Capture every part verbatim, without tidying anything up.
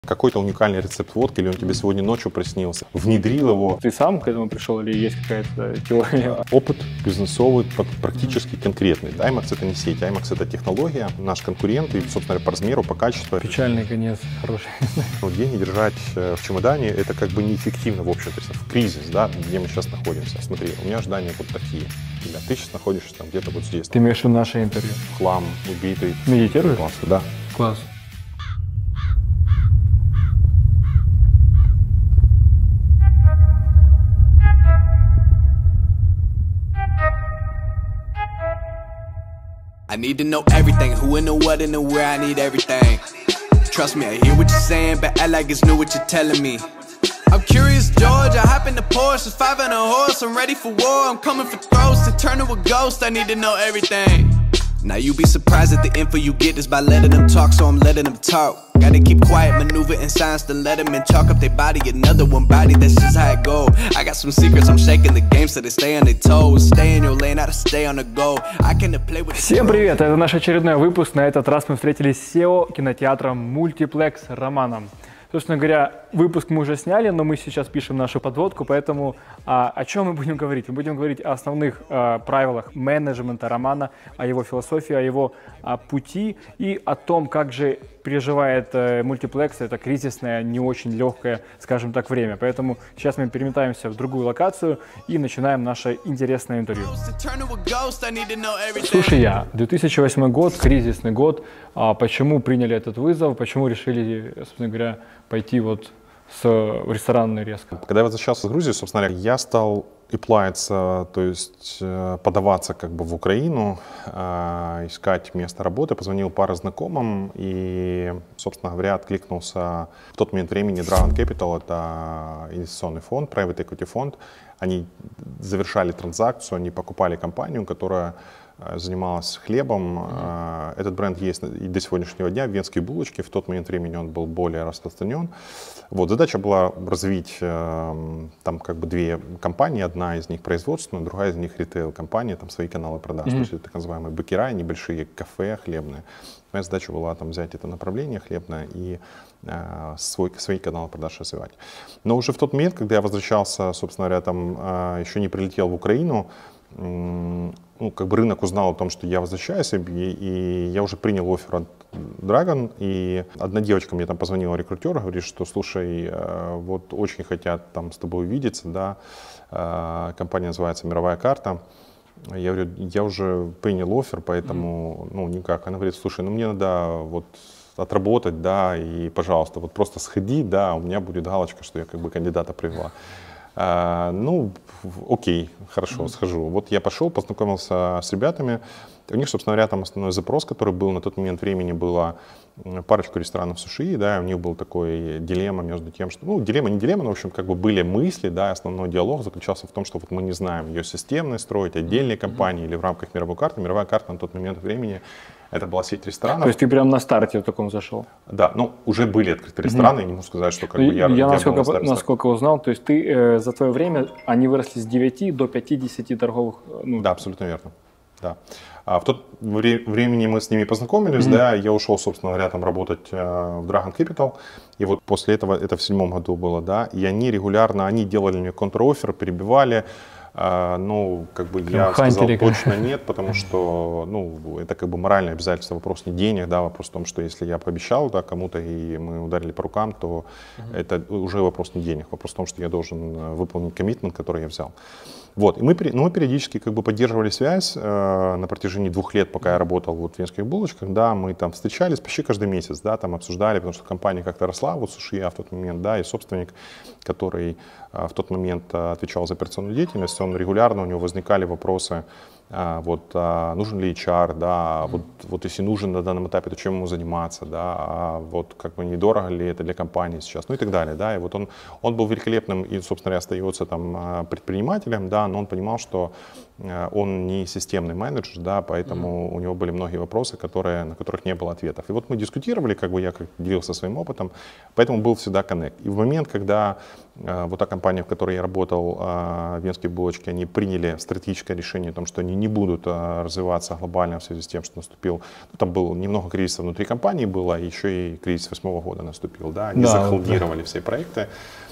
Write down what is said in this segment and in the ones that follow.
Какой-то уникальный рецепт водки, или он тебе сегодня ночью приснился, внедрил его. Ты сам к этому пришел или есть какая-то теория? Опыт бизнесовый, практически конкретный. IMAX это не сеть, IMAX это технология, наш конкурент, и, собственно, по размеру, по качеству. Печальный конец, хороший. Вот деньги держать в чемодане, это как бы неэффективно, в общем-то, в кризис, да, где мы сейчас находимся. Смотри, у меня ожидания вот такие. Да, ты сейчас находишься там где-то вот здесь. Ты имеешь в виду наше интервью? Хлам, убитый. Медитируешь? Класс, да. Класс. I need to know everything, who and the what and the where, I need everything. Trust me, I hear what you're saying, but act like it's new what you're telling me. I'm curious, George, I hop in the Porsche, it's five on a horse, I'm ready for war, I'm coming for throats, to turn to a ghost, I need to know everything. Now you be surprised at the info you get is by letting them talk, so I'm letting them talk. Gotta keep quiet, maneuver in silence, then let them in, chalk up their body, another one body, that's just how it go. I got some secrets, I'm shaking the game, so they stay on their toes. Stay in your lane, how to stay on the go. I can play with. Всем привет, это наш очередной выпуск. На этот раз мы встретились с сео кинотеатром Multiplex Романом. Собственно говоря, выпуск мы уже сняли, но мы сейчас пишем нашу подводку, поэтому а, о чем мы будем говорить? Мы будем говорить о основных а, правилах менеджмента Романа, о его философии, о его а, пути и о том, как же переживает а, Multiplex это кризисное, не очень легкое, скажем так, время. Поэтому сейчас мы переметаемся в другую локацию и начинаем наше интересное интервью. Слушай, я, две тысячи восьмой год, кризисный год. А почему приняли этот вызов? Почему решили, собственно говоря, пойти вот с ресторанной резко? Когда я возвращался из Грузии, собственно говоря, я стал эплаяться, то есть подаваться как бы в Украину, искать место работы, позвонил паре знакомым и, собственно говоря, откликнулся в тот момент времени Dragon Capital, это инвестиционный фонд, private equity фонд. Они завершали транзакцию, они покупали компанию, которая занималась хлебом. Mm-hmm. Этот бренд есть и до сегодняшнего дня, венские булочки. В тот момент времени он был более распространен. Вот, задача была развить там как бы две компании. Одна из них производственная, другая из них ритейл-компания, там свои каналы продаж. Mm-hmm. То есть это так называемые бакера, небольшие кафе хлебные. Моя задача была там взять это направление хлебное и э, свой, свои каналы продаж развивать. Но уже в тот момент, когда я возвращался, собственно говоря, там э, еще не прилетел в Украину, э, ну, как бы рынок узнал о том, что я возвращаюсь, и, и я уже принял оффер от Dragon, и одна девочка мне там позвонила, рекрутер, говорит, что, слушай, э, вот очень хотят там с тобой увидеться, да, э, компания называется «Мировая карта». Я говорю, я уже принял оффер, поэтому, ну, никак. Она говорит, слушай, ну, мне надо вот отработать, да, и, пожалуйста, вот просто сходи, да, у меня будет галочка, что я как бы кандидата привела. А, ну, окей, хорошо, схожу. Вот я пошел, познакомился с ребятами. У них, собственно говоря, там основной запрос, который был на тот момент времени, было парочку ресторанов суши, да, у них был такой дилемма между тем, что, ну, дилемма, не дилемма, но, в общем, как бы были мысли, да, основной диалог заключался в том, что вот мы не знаем, ее системно строить, отдельные компании или в рамках мировой карты. Мировая карта на тот момент времени, это была сеть ресторанов. То есть ты прям на старте в таком зашел? Да, ну, уже были открыты рестораны, mm-hmm. я не могу сказать, что как бы я... Я, я насколько, по, насколько узнал, то есть ты э, за твое время, они выросли с девяти до пятидесяти торговых... Ну... Да, абсолютно верно, да. А в тот вре- времени мы с ними познакомились, mm-hmm. да, я ушел, собственно говоря, там работать э, в Dragon Capital, и вот после этого, это в седьмом году было, да, и они регулярно, они делали мне контр-оффер, перебивали, э, ну, как бы Прям я сказал точно нет, потому что, ну, это как бы моральное обязательство, вопрос не денег, да, вопрос в том, что если я пообещал, да, кому-то, и мы ударили по рукам, то mm-hmm. это уже вопрос не денег, вопрос в том, что я должен выполнить коммитмент, который я взял. Вот, и мы, ну, мы периодически как бы поддерживали связь э, на протяжении двух лет, пока я работал вот в венских булочках, да, мы там встречались почти каждый месяц, да, там обсуждали, потому что компания как-то росла, вот суши в тот момент, да, и собственник, который э, в тот момент э, отвечал за операционную деятельность, он регулярно, у него возникали вопросы, э, вот, э, нужен ли эйч ар, да, вот, вот если нужен на данном этапе, то чем ему заниматься, да, а вот как бы недорого ли это для компании сейчас, ну и так далее, да, и вот он, он был великолепным и, собственно говоря, остается там предпринимателем, да, но он понимал, что он не системный менеджер, да, поэтому mm-hmm. у него были многие вопросы, которые, на которых не было ответов. И вот мы дискутировали, как бы я как делился своим опытом, поэтому был всегда коннект. И в момент, когда э, вот та компания, в которой я работал, э, венские булочки, они приняли стратегическое решение о том, что они не будут развиваться глобально в связи с тем, что наступил, ну, там был немного кризиса внутри компании было, еще и кризис восьмого года наступил, да, они да, захолдировали да. все проекты.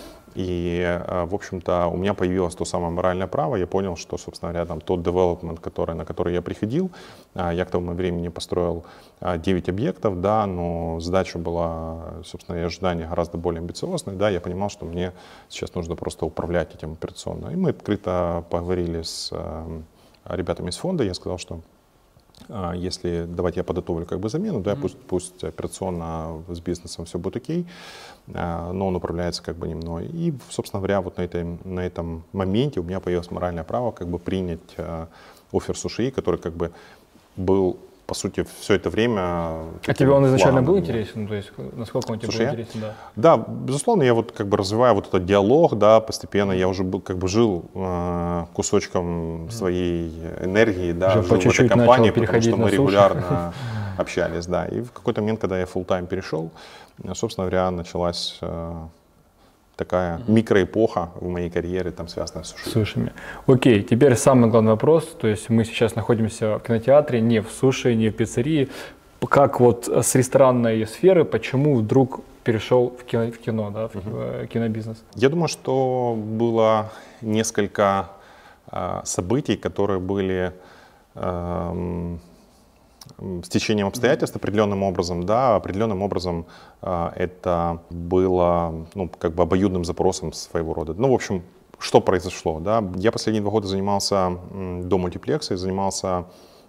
И, в общем-то, у меня появилось то самое моральное право, я понял, что, собственно говоря, там, тот девелопмент, который, на который я приходил, я к тому времени построил девять объектов, да, но задача была, собственно, и ожидания гораздо более амбициозные, да, я понимал, что мне сейчас нужно просто управлять этим операционно. И мы открыто поговорили с ребятами из фонда, я сказал, что если давайте я подготовлю как бы замену, да, mm-hmm. пусть, пусть операционно с бизнесом все будет окей, но он управляется как бы не мной. И, собственно говоря, вот на, этой, на этом моменте у меня появилось моральное право как бы принять оффер Суши, который как бы был, по сути, все это время... А тебе он изначально был интересен? То есть насколько он тебе Слушай, был интересен? Да? да, безусловно, я вот как бы развиваю вот этот диалог, да, постепенно я уже был, как бы жил э, кусочком своей энергии, да, жил в этой компании, потому что мы регулярно общались, да. И в какой-то момент, когда я full-time перешел, собственно говоря, началась... Э, такая mm-hmm. микроэпоха в моей карьере, там, связанная с суши. Сушами. Окей, теперь самый главный вопрос, то есть мы сейчас находимся в кинотеатре, не в суши, не в пиццерии. Как вот с ресторанной сферы, почему вдруг перешел в кино, в кино да, в mm-hmm. кинобизнес? Я думаю, что было несколько э, событий, которые были... Э, с течением обстоятельств определенным образом, да, определенным образом э, это было, ну, как бы обоюдным запросом своего рода. Ну, в общем, что произошло, да? Я последние два года занимался м, до мультиплекса, занимался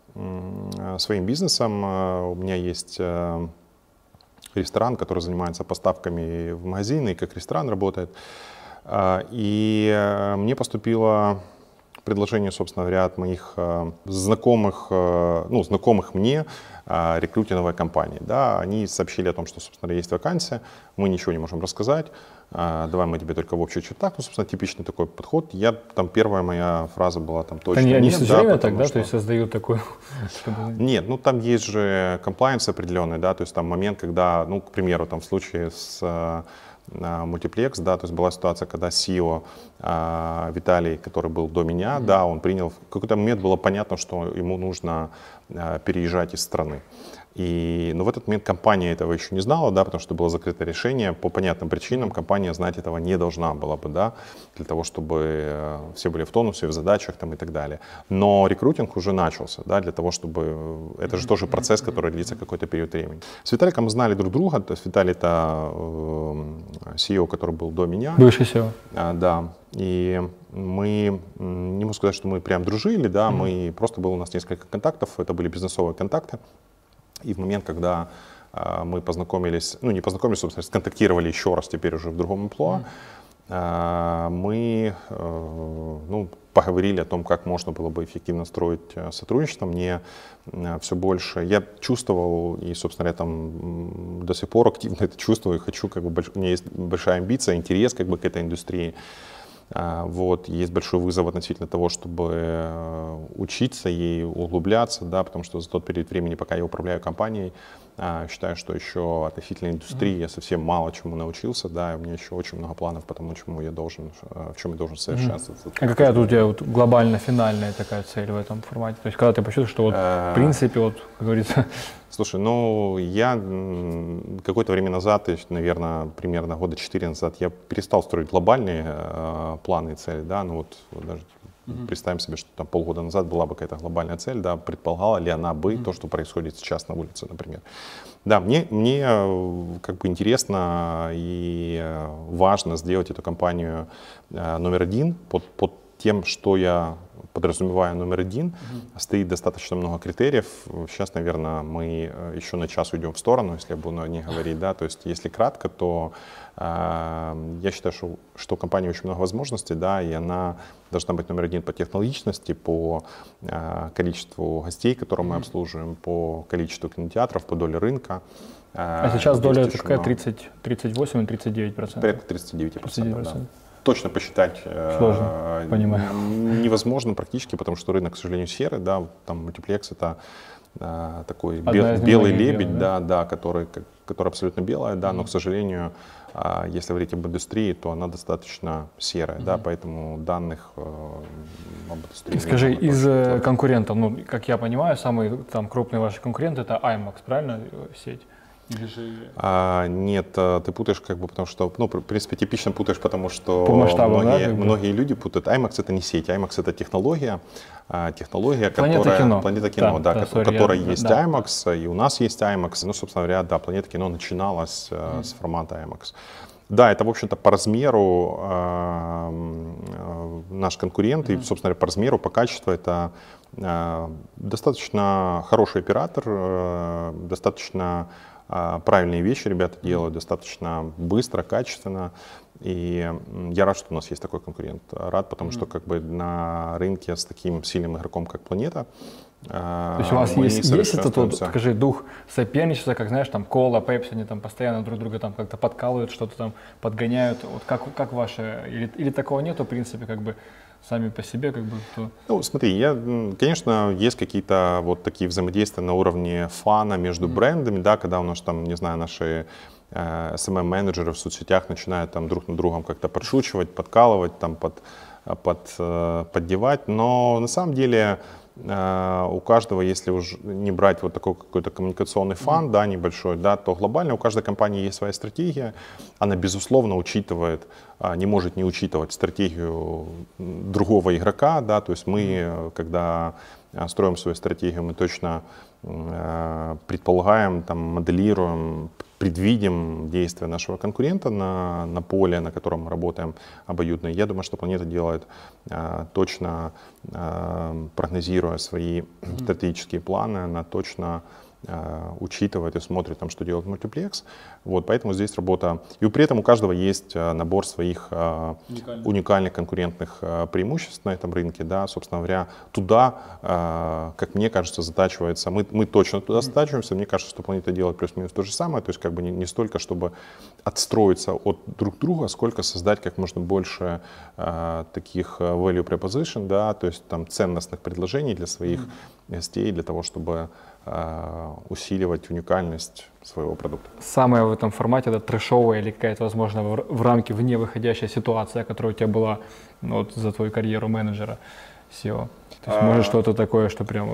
м, своим бизнесом. У меня есть э, ресторан, который занимается поставками в магазины, и как ресторан работает. Э, и э, мне поступило предложение, собственно говоря, от моих э, знакомых, э, ну, знакомых мне э, рекрутинговой компании. Да, они сообщили о том, что, собственно говоря, есть вакансия, мы ничего не можем рассказать, э, давай мы тебе только в общих чертах. Ну, собственно, типичный такой подход. Я, там, первая моя фраза была там точно они, нет. Они все да, время так, да, что... то есть создают такой... Нет, ну, там есть же комплайенс определенный, да, то есть там момент, когда, ну, к примеру, там в случае с... мультиплекс, да, то есть была ситуация, когда си и о а, Виталий, который был до меня, mm-hmm. да, он принял, в какой-то момент было понятно, что ему нужно а, переезжать из страны. И, но в этот момент компания этого еще не знала, да, потому что было закрытое решение. По понятным причинам компания знать этого не должна была бы, да, для того, чтобы все были в тонусе, в задачах там, и так далее. Но рекрутинг уже начался, да, для того, чтобы... Это же тоже процесс, который длится какой-то период времени. С Виталиком мы знали друг друга. То есть Виталий — это э, си и о, который был до меня. Бывший си и о. А, да. И мы, не могу сказать, что мы прям дружили, да, mm-hmm. мы просто было у нас несколько контактов, это были бизнесовые контакты. И в момент, когда э, мы познакомились, ну не познакомились, собственно, сконтактировали еще раз, теперь уже в другом амплуа, э, мы э, ну, поговорили о том, как можно было бы эффективно строить сотрудничество. Мне э, все больше, я чувствовал, и, собственно, я там до сих пор активно это чувствую, и хочу, как бы, больш, у меня есть большая амбиция, интерес как бы к этой индустрии. Вот, есть большой вызов относительно того, чтобы учиться ей, углубляться, да, потому что за тот период времени, пока я управляю компанией, считаю, что еще относительно индустрии я совсем мало чему научился, да, и у меня еще очень много планов по тому, чему я должен, в чем я должен совершенствоваться. А какая тут у тебя вот глобально-финальная такая цель в этом формате? То есть когда ты почувствуешь, что вот в принципе, вот, как говорится... Слушай, ну, я какое-то время назад, наверное, примерно года четыре назад, я перестал строить глобальные э, планы и цели, да, ну вот, вот даже mm-hmm. представим себе, что там полгода назад была бы какая-то глобальная цель, да, предполагала ли она бы mm-hmm. то, что происходит сейчас на улице, например. Да, мне, мне как бы интересно и важно сделать эту компанию э, номер один под, под тем, что я подразумевая номер один, mm-hmm. стоит достаточно много критериев. Сейчас, наверное, мы еще на час уйдем в сторону, если я буду о них говорить. Да? То есть, если кратко, то э, я считаю, что, что у компании очень много возможностей, да, и она должна быть номер один по технологичности, по э, количеству гостей, которые mm-hmm. мы обслуживаем, по количеству кинотеатров, по доле рынка. А э, сейчас доля это какая? тридцать, тридцать восемь или тридцать девять процентов? Порядка тридцать девять процентов. Да. Точно посчитать Сложно, э, невозможно практически, потому что рынок, к сожалению, серый, да, там мультиплекс — это э, такой бел, белый лебедь, белый, да? Да, да, который, которая абсолютно белая, да, но, к сожалению, если говорить об индустрии, то она достаточно серая, mm-hmm. да, поэтому данных об индустрии... Скажи, из очень конкурентов, ну, как я понимаю, самый там крупный ваш конкурент — это IMAX, правильно, сеть? Или же... А, нет, ты путаешь, как бы, потому что, ну, в принципе, типично путаешь, потому что по масштабу, многие, да, многие люди путают. IMAX — это не сеть, IMAX — это технология, технология, Планета которая... кино. Планета кино, да, да, да, sorry, у которой я... есть да. IMAX, и у нас есть IMAX. Ну, собственно говоря, да, Планета кино начиналась mm. с формата IMAX. Да, это, в общем-то, по размеру э, наш конкурент, mm-hmm. и, собственно говоря, по размеру, по качеству это э, достаточно хороший оператор, э, достаточно э, правильные вещи ребята делают, достаточно быстро, качественно. И я рад, что у нас есть такой конкурент. Рад, потому mm-hmm. что как бы на рынке с таким сильным игроком, как Планета, то есть у вас есть, есть этот вот, скажи, дух соперничества, как, знаешь, там Кола, Пепси, они там постоянно друг друга там как-то подкалывают, что-то там подгоняют. Вот как, как ваше, или, или такого нету, в принципе, как бы сами по себе, как бы кто... Ну, смотри, я, конечно, есть какие-то вот такие взаимодействия на уровне фана между mm-hmm. брендами, да, когда у нас там, не знаю, наши э, эс эм эм-менеджеры в соцсетях начинают там друг над другом как-то подшучивать, подкалывать, там, под, под, э, поддевать, но на самом деле... у каждого, если уж не брать вот такой какой-то коммуникационный фан, mm-hmm. да, небольшой, да, то глобально у каждой компании есть своя стратегия. Она, безусловно, учитывает, не может не учитывать стратегию другого игрока, да, то есть мы, mm-hmm. когда строим свою стратегию, мы точно предполагаем, там, моделируем, предвидим действия нашего конкурента на, на поле, на котором мы работаем обоюдно. Я думаю, что Планета делает э, точно, э, прогнозируя свои mm-hmm. стратегические планы, она точно э, учитывает и смотрит, там, что делает мультиплекс. Вот, поэтому здесь работа. И при этом у каждого есть э, набор своих э, уникальных. уникальных конкурентных э, преимуществ на этом рынке. Да, собственно говоря, туда, э, как мне кажется, затачивается. Мы, мы точно туда затачиваемся. Мне кажется, что Планета делает плюс-минус то же самое. То есть как бы не, не столько, чтобы отстроиться от друг друга, сколько создать как можно больше э, таких value proposition, да, то есть там ценностных предложений для своих mm-hmm. гостей, для того, чтобы э, усиливать уникальность своего продукта. Самое в этом формате — это трэшовая или какая-то, возможно, в, в рамки вне выходящая ситуация, которая у тебя была, ну, вот, за твою карьеру менеджера сео. То есть, а... может, что-то такое, что прямо...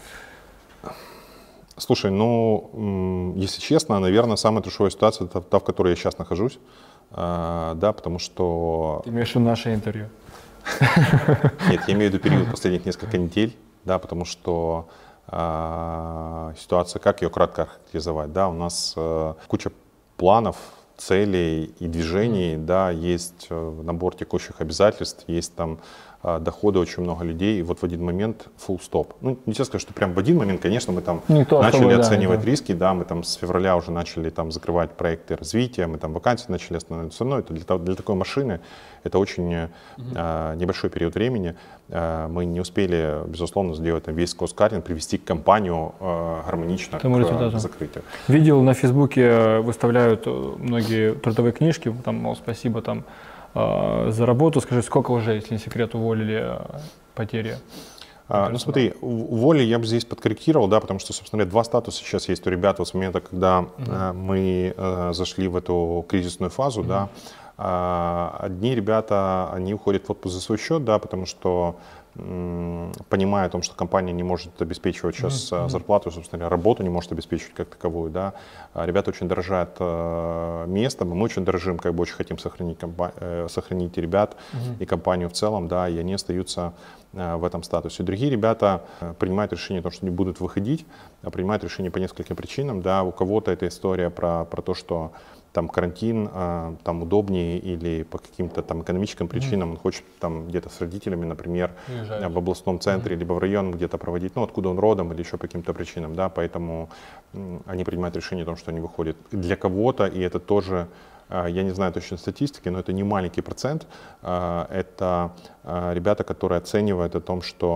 Слушай, ну, если честно, наверное, самая трэшовая ситуация — это та, в которой я сейчас нахожусь, а, да, потому что... Ты имеешь в виду наше интервью? Нет, я имею в виду период последних нескольких недель, да, потому что а, ситуация, как ее кратко характеризовать, да, у нас а, куча планов, целей и движений, mm. да, есть набор текущих обязательств, есть там а, доходы, очень много людей, и вот в один момент full stop. Ну, нельзя сказать, что прям в один момент, конечно, мы там Никто начали особо, оценивать да, риски, да, мы там с февраля уже начали там закрывать проекты развития, мы там вакансии начали останавливать, все равно это для, для такой машины это очень mm-hmm. а, небольшой период времени, а, мы не успели, безусловно, сделать там весь кост-каттинг, привести компанию а, гармонично Ты к, к закрытию. Видел на Фейсбуке выставляют многие трудовые книжки, там, мол, спасибо там за работу. Скажи, сколько уже, если не секрет, уволили, потери? А, ну смотри, уволили я бы здесь подкорректировал, да, потому что, собственно говоря, два статуса сейчас есть у ребят вот с момента, когда uh-huh. мы э, зашли в эту кризисную фазу, uh-huh. да. А, одни ребята, они уходят в отпуск за свой счет, да, потому что понимая о том, что компания не может обеспечивать сейчас mm-hmm. зарплату, собственно говоря, работу не может обеспечивать как таковую, да, ребята очень дорожат э, местом, мы очень дорожим, как бы очень хотим сохранить, компа- э, сохранить ребят mm-hmm. и компанию в целом, да, и они остаются э, в этом статусе. Другие ребята э, принимают решение о том, что не будут выходить, а принимают решение по нескольким причинам, да, у кого-то это история про, про то, что там карантин, э, там удобнее или по каким-то там экономическим причинам mm-hmm. он хочет там где-то с родителями, например, Уезжает. в областном центре, mm-hmm. либо в район где-то проводить, ну откуда он родом или еще по каким-то причинам, да, поэтому м, они принимают решение о том, что они выходят. Для кого-то, и это тоже, э, я не знаю точно статистики, но это не маленький процент, э, это э, ребята, которые оценивают о том, что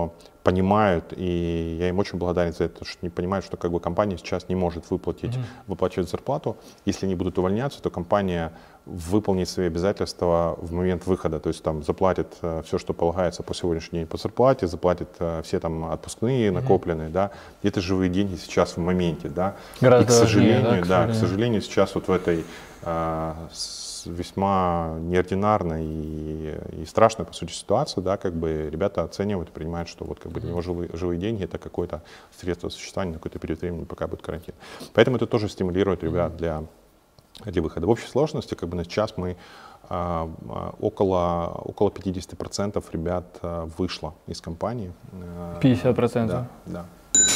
понимают, и я им очень благодарен за это, что они понимают, что как бы компания сейчас не может выплатить, mm-hmm. выплачивать зарплату. Если они будут увольняться, то компания выполнит свои обязательства в момент выхода, то есть там заплатит э, все, что полагается по сегодняшний день по зарплате, заплатит э, все там отпускные накопленные, mm-hmm. да, и это живые деньги сейчас в моменте, да. Гораздо и, к сожалению, важнее, да, к да, сожалению. к сожалению, сейчас вот в этой э, весьма неординарной и, и страшной, по сути, ситуации, да, как бы ребята оценивают и принимают, что вот как бы для него живые, живые деньги — это какое-то средство существования на какой-то период времени, пока будет карантин. Поэтому это тоже стимулирует ребят для, для выхода. В общей сложности, как бы на сейчас мы а, около, около пятьдесят процентов ребят а, вышло из компании. пятьдесят процентов? Да, да.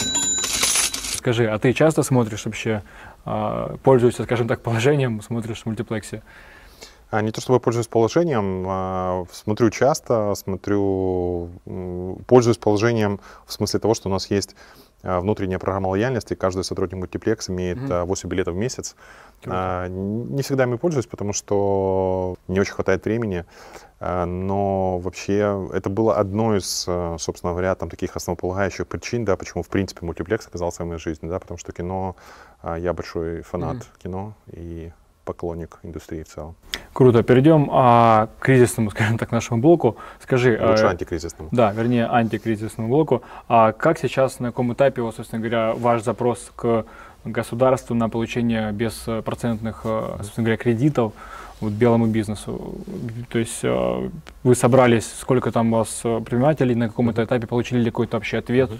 Скажи, а ты часто смотришь вообще, а, пользуешься, скажем так, положением, смотришь в мультиплексте? А, не то чтобы я пользуюсь положением, а, смотрю часто, смотрю, пользуюсь положением в смысле того, что у нас есть внутренняя программа лояльности, каждый сотрудник мультиплекс имеет mm-hmm. восемь билетов в месяц. А, не всегда ими пользуюсь, потому что не очень хватает времени, а, но вообще это было одной из, собственно говоря, там таких основополагающих причин, да, почему в принципе мультиплекс оказался в моей жизни, да, потому что кино, а, я большой фанат mm-hmm. кино и поклонник индустрии в целом. Круто. Перейдем а, к кризисному, скажем так, нашему блоку. Скажи, лучше а, антикризисному. Да, вернее, антикризисному блоку. А как сейчас, на каком этапе, вот, собственно говоря, ваш запрос к государству на получение беспроцентных, собственно говоря, кредитов вот, белому бизнесу? То есть вы собрались, сколько там у вас предпринимателей, на каком-то этапе получили ли какой-то общий ответ?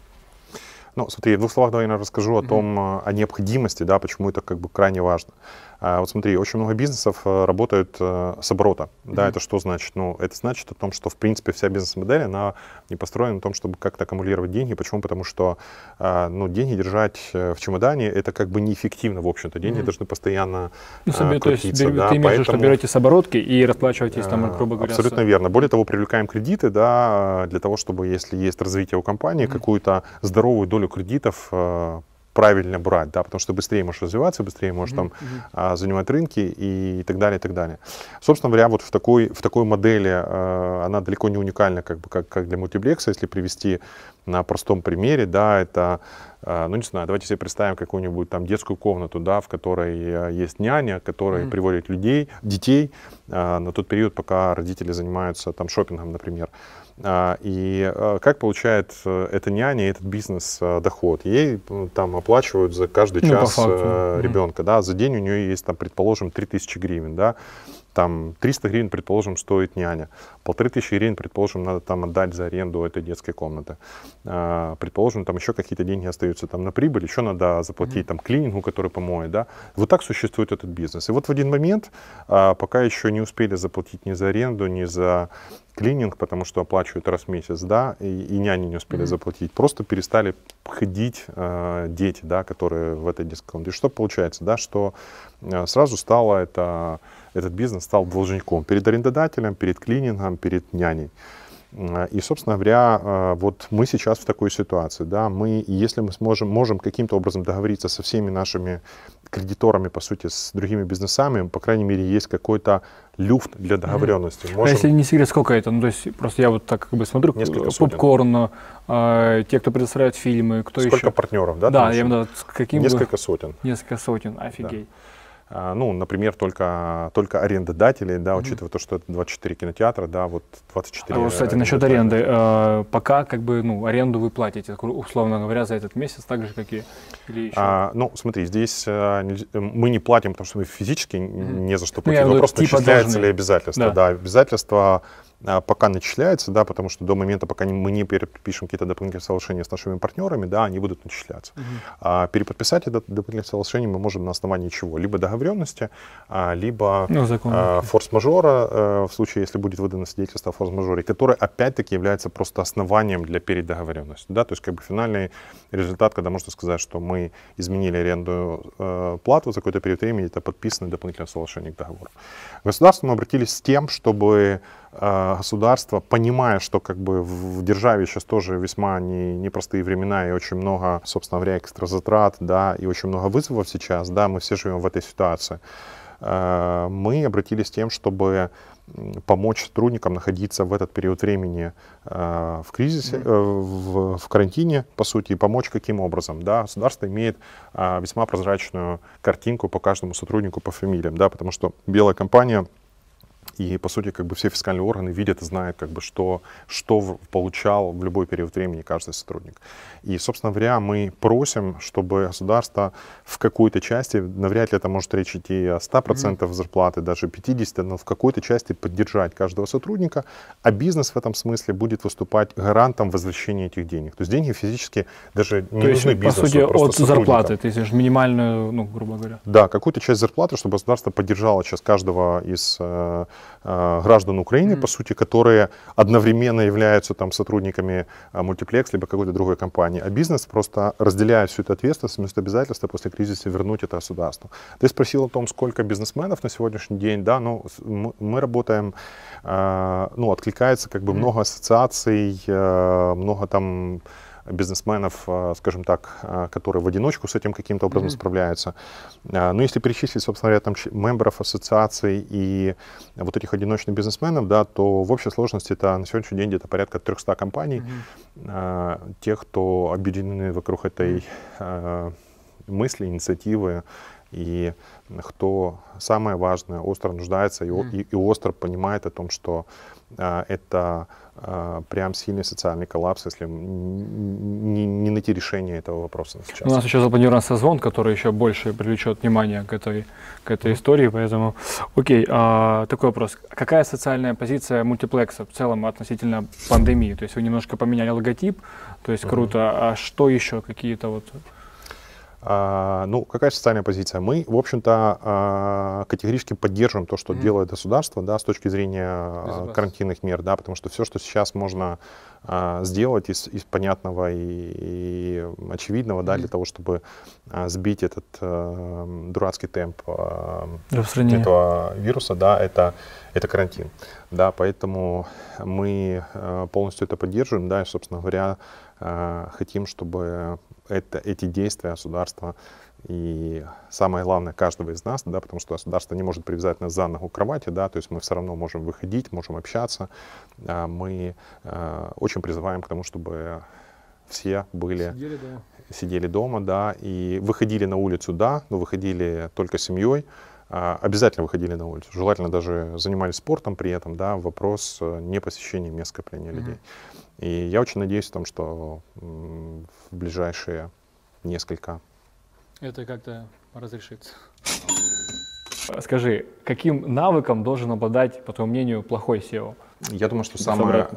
Ну, смотри, в двух словах давай я расскажу о том, о необходимости, да, почему это как бы крайне важно. А, вот смотри, очень много бизнесов работают а, с оборота. Да, mm-hmm. это что значит? Ну, это значит о том, что, в принципе, вся бизнес-модель, она не построена на том, чтобы как-то аккумулировать деньги. Почему? Потому что, а, ну, деньги держать в чемодане, это как бы неэффективно, в общем-то. Деньги mm-hmm. должны постоянно ну, себе, а, крутиться. То есть, да, ты имеешь в виду, что берете с оборотки и расплачиваетесь там, грубо говоря. Абсолютно с... верно. Более того, привлекаем кредиты, да, для того, чтобы, если есть развитие у компании, mm-hmm. какую-то здоровую долю кредитов правильно брать, да, потому что быстрее можешь развиваться, быстрее можешь mm-hmm. там а, занимать рынки и так далее, и так далее. Собственно говоря, вот в такой, в такой модели а, она далеко не уникальна, как бы, как, как для мультиплекса, если привести на простом примере, да, это, а, ну, не знаю, давайте себе представим какую-нибудь там детскую комнату, да, в которой а, есть няня, которая mm-hmm. приводит людей, детей а, на тот период, пока родители занимаются там шопингом, например. А, и а, как получает а, эта няня, этот бизнес а, доход? Ей там оплачивают за каждый ну, час а, ребенка, mm-hmm. да, за день у нее есть, там, предположим, три тысячи гривен, да, там триста гривен, предположим, стоит няня, полторы тысячи гривен, предположим, надо там отдать за аренду этой детской комнаты, а, предположим, там еще какие-то деньги остаются там на прибыль, еще надо заплатить mm-hmm. там клинингу, который помоет, да, вот так существует этот бизнес. И вот в один момент, а, пока еще не успели заплатить ни за аренду, ни за клининг, потому что оплачивают раз в месяц, да, и, и няни не успели mm-hmm. заплатить, просто перестали ходить э, дети, да, которые в этой детской комнате. И что получается, да, что э, сразу стало это, этот бизнес стал должником перед арендодателем, перед клинингом, перед няней. И, собственно говоря, вот мы сейчас в такой ситуации, да, мы, если мы сможем, можем каким-то образом договориться со всеми нашими кредиторами, по сути, с другими бизнесами, по крайней мере, есть какой-то люфт для договоренности. Можем... А если не секрет, сколько это? Ну, то есть, просто я вот так как бы смотрю, попкорн, э, те, кто предоставляет фильмы, кто сколько еще? Сколько партнеров, да? Да, я именно каким Несколько бы... сотен. Несколько сотен, офигеть. Да. Ну, например, только, только арендодатели, да, mm-hmm. учитывая то, что это двадцать четыре кинотеатра, да, вот двадцать четыре. А вот, кстати, насчет аренды. Э, пока, как бы, ну, аренду вы платите, условно говоря, за этот месяц, так же, как и или еще? А, ну, смотри, здесь а, мы не платим, потому что мы физически mm-hmm. не за что платить. Ну, Вопрос, типа начисляется должны. ли обязательства. Да, да обязательства а, пока начисляются, да, потому что до момента, пока мы не перепишем какие-то дополнительные соглашения с нашими партнерами, да, они будут начисляться. Mm-hmm. А переподписать это дополнительные соглашения мы можем на основании чего? Либо договоренности, а, либо ну, а, форс-мажора, а, в случае, если будет выдано свидетельство о форс-мажоре, которое опять-таки является просто основанием для передоговоренности. Да? То есть как бы финальный результат, когда можно сказать, что мы изменили аренду э, плату за какой-то период времени, это подписано дополнительное соглашение к договору. К государству мы обратились с тем, чтобы э, государство, понимая, что как бы в державе сейчас тоже весьма не, непростые времена и очень много, собственно говоря, экстра затрат, да, и очень много вызовов сейчас, да, мы все живем в этой ситуации. мы обратились с тем, чтобы помочь сотрудникам находиться в этот период времени э, в кризисе, э, в, в карантине, по сути, и помочь каким образом. Да? Государство имеет э, весьма прозрачную картинку по каждому сотруднику по фамилиям, да? Потому что белая компания и, по сути, как бы все фискальные органы видят и знают, как бы, что, что получал в любой период времени каждый сотрудник. И, собственно говоря, мы просим, чтобы государство в какой-то части, навряд ли это может речь идти о ста процентах зарплаты, даже пятидесяти процентах, но в какой-то части поддержать каждого сотрудника, а бизнес в этом смысле будет выступать гарантом возвращения этих денег. То есть деньги физически даже не То нужны есть, бизнесу. по сути, от зарплаты, ты есть минимальную, ну, грубо говоря. Да, какую-то часть зарплаты, чтобы государство поддержало сейчас каждого из э, э, граждан Украины, mm-hmm. по сути, которые одновременно являются там сотрудниками э, Multiplex либо какой-то другой компании, а бизнес просто разделяет всю эту ответственность, вместо обязательства после кризиса вернуть это государству. Ты спросил о том, сколько бизнесменов на сегодняшний день, да, ну, мы, мы работаем, э, ну, откликается как бы mm-hmm. много ассоциаций, э, много там бизнесменов, скажем так, которые в одиночку с этим каким-то образом mm-hmm. справляются. Но если перечислить, собственно говоря, там мемберов ассоциаций и вот этих одиночных бизнесменов, да, то в общей сложности это на сегодняшний день где-то порядка трёхсот компаний, mm-hmm. тех, кто объединены вокруг этой mm-hmm. мысли, инициативы, и кто, самое важное, остро нуждается и, mm. и, и остро понимает о том, что а, это а, прям сильный социальный коллапс, если не, не найти решение этого вопроса сейчас. У нас еще запланирован созвон, который еще больше привлечет внимание к этой, к этой mm. истории, поэтому, окей, а, такой вопрос. Какая социальная позиция Multiplex в целом относительно пандемии? То есть вы немножко поменяли логотип, то есть mm-hmm. круто, а что еще, какие-то вот... А, ну, какая социальная позиция? Мы, в общем-то, а, категорически поддерживаем то, что mm-hmm. делает государство, да, с точки зрения карантинных мер, да, потому что все, что сейчас можно а, сделать из, из понятного и, и очевидного, mm-hmm. да, для того, чтобы а, сбить этот а, дурацкий темп а, этого вируса, да, это, это карантин, да, поэтому мы а, полностью это поддерживаем, да, и, собственно говоря, а, хотим, чтобы это, эти действия государства и, самое главное, каждого из нас, да, потому что государство не может привязать нас за ногу к кровати, да, то есть мы все равно можем выходить, можем общаться. А, мы а, очень призываем к тому, чтобы все были, сидели дома. сидели дома, да, и выходили на улицу, да, но выходили только семьей. А, обязательно выходили на улицу, желательно даже занимались спортом при этом, да, вопрос не посещения мест скопления mm-hmm. людей. И я очень надеюсь в том, что в ближайшие несколько... Это как-то разрешится. Скажи, каким навыком должен обладать, по твоему мнению, плохой сео? Я думаю, что самое,